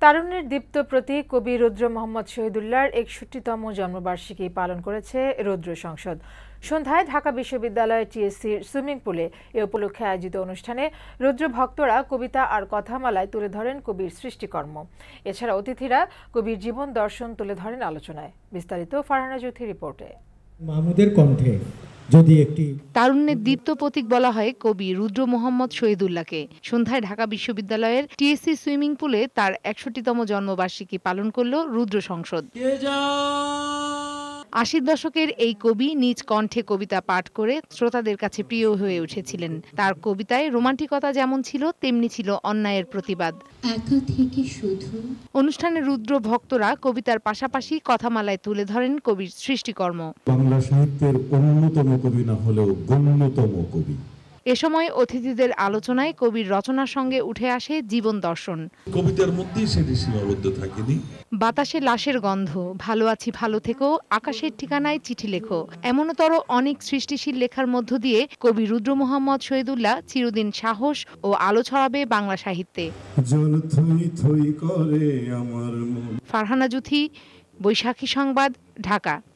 তারুণ্যের দীপ্ত প্রতীক কবি রুদ্র মোহাম্মদ শহীদুল্লাহর ৬১তম জন্মবার্ষিকী পালন করেছে রুদ্র সংসদ। সন্ধ্যায় ঢাকা বিশ্ববিদ্যালয়ের টিএসসির সুইমিং পুলে এ উপলক্ষে আয়োজিত অনুষ্ঠানে রুদ্র ভক্তরা কবিতা আর কথামালায় তুলে ধরেন কবির সৃষ্টিকর্ম। এছাড়া অতিথিরা কবির জীবন দর্শন তুলে ধরেন আলোচনায়। বিস্তারিত ফারহানা জুথি রিপোর্টে। মাহমুদের কণ্ঠে যদি একটি তারুণ্যের দীপ্ত প্রতীক বলা হয় কবি রুদ্র মোহাম্মদ শহীদুল্লাহকে। সন্ধ্যায় ঢাকা বিশ্ববিদ্যালয়ের টিএসসি সুইমিং পুলে তার ৬১তম জন্মবার্ষিকী পালন করল রুদ্র সংসদ। ৮০ দশকের এই কবি নিজ কণ্ঠে কবিতা পাঠ করে শ্রোতাদের কাছে প্রিয় হয়ে উঠেছিলেন। তার কবিতায় রোমান্টিকতা যেমন ছিল তেমনি ছিল অন্যায়ের প্রতিবাদ। অনুষ্ঠানে রুদ্র ভক্তরা কবিতার পাশাপাশি কথামালায় তুলে ধরেন কবির সৃষ্টিকর্ম। বাংলা সাহিত্যের অন্যতম কবি না হলেও গণ্যতম কবি। এ সময় অতিথিদের আলোচনায় কবির রচনার সঙ্গে উঠে আসে জীবন দর্শন। কবিতার মধ্যেই সেটি সীমাবদ্ধ থাকেনি। বাতাসে লাশের গন্ধ, ভালো আছি ভালো থেকো, আকাশের ঠিকানায় চিঠি লেখো, এমনতর অনেক সৃষ্টিশীল লেখার মধ্য দিয়ে কবি রুদ্র মোহাম্মদ শহীদুল্লাহ চিরদিন সাহস ও আলো ছড়াবে বাংলা সাহিত্যে। করে আমার মন। ফারহানা জুথি, বৈশাখী সংবাদ, ঢাকা।